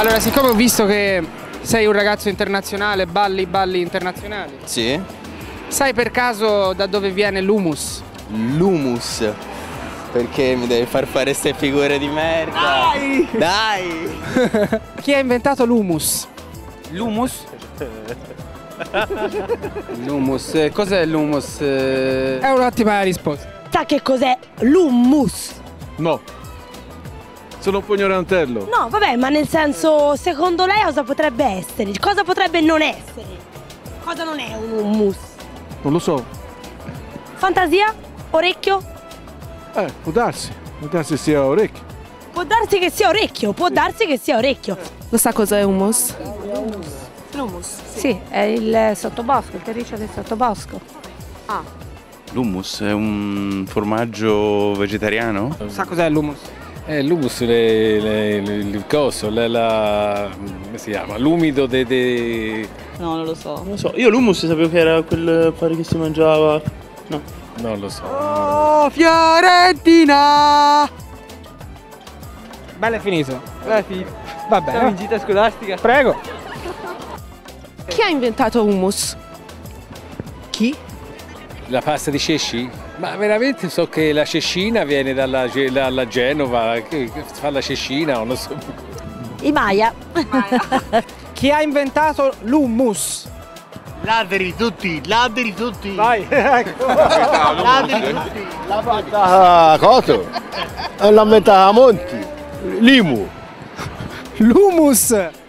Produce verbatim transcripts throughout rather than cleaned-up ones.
Allora, siccome ho visto che sei un ragazzo internazionale, balli balli internazionali. Sì. Sai per caso da dove viene l'hummus? L'hummus? Perché mi devi far fare ste figure di merda? Dai! Dai! Chi ha inventato l'hummus? L'hummus? L'hummus, eh, cos'è l'hummus? Eh... È un'ottima risposta. Sa che cos'è l'hummus? No. Sono un po' ignorantello. No, vabbè, ma nel senso, secondo lei cosa potrebbe essere? Cosa potrebbe non essere? Cosa non è un hummus? Non lo so. Fantasia? Orecchio? Eh, può darsi. Può darsi sia orecchio. Può darsi che sia orecchio, può darsi che sia orecchio. Lo sa cos'è hummus? L'hummus? Sì, è il sottobosco, il terriccio del sottobosco. Ah. L'hummus è un formaggio vegetariano? Sa cos'è l'hummus? Eh, l'hummus, le, le, le, il coso, la, la, come si chiama? L'umido de, de... No, non lo so. Non lo so, io l'hummus sapevo che era quel pare che si mangiava. No. Non lo so. Oh, Fiorentina! Bello, è finito. Beh, finito. Vabbè. Siamo in gita scolastica. Prego. Chi ha inventato hummus? Chi? La pasta di ceci? Ma veramente so che la cecina viene dalla, dalla Genova, che fa la cecina, non lo so. I Maya. Chi ha inventato l'hummus? Ladri tutti, ladri tutti. Vai, ecco. Ladri tutti. La fatta Coto. E l'ha inventata Monti. Limu. L'hummus.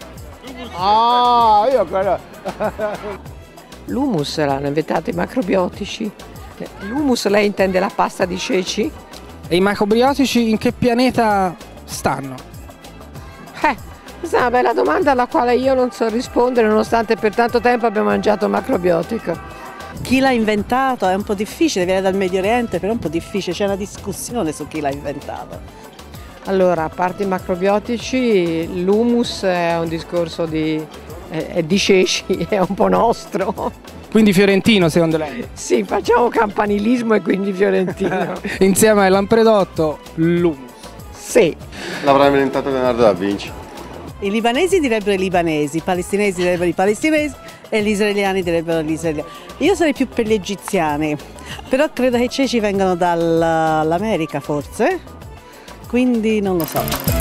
Ah, io credo. L'hummus l'hanno inventato i macrobiotici. L'hummus lei intende la pasta di ceci? E i macrobiotici in che pianeta stanno? Eh, questa è una bella domanda alla quale io non so rispondere, nonostante per tanto tempo abbia mangiato macrobiotico. Chi l'ha inventato è un po' difficile, viene dal Medio Oriente, però è un po' difficile, c'è una discussione su chi l'ha inventato. Allora, a parte i macrobiotici, l'hummus è un discorso di, è, è di ceci, è un po' nostro. Quindi fiorentino, secondo lei? Sì, facciamo campanilismo e quindi fiorentino. Insieme a Lampredotto, l'hummus. Sì. L'avrà inventato Leonardo da Vinci. I libanesi direbbero i libanesi, i palestinesi direbbero i palestinesi e gli israeliani direbbero gli israeliani. Io sarei più per gli egiziani, però credo che i ceci vengano dall'America forse, quindi non lo so.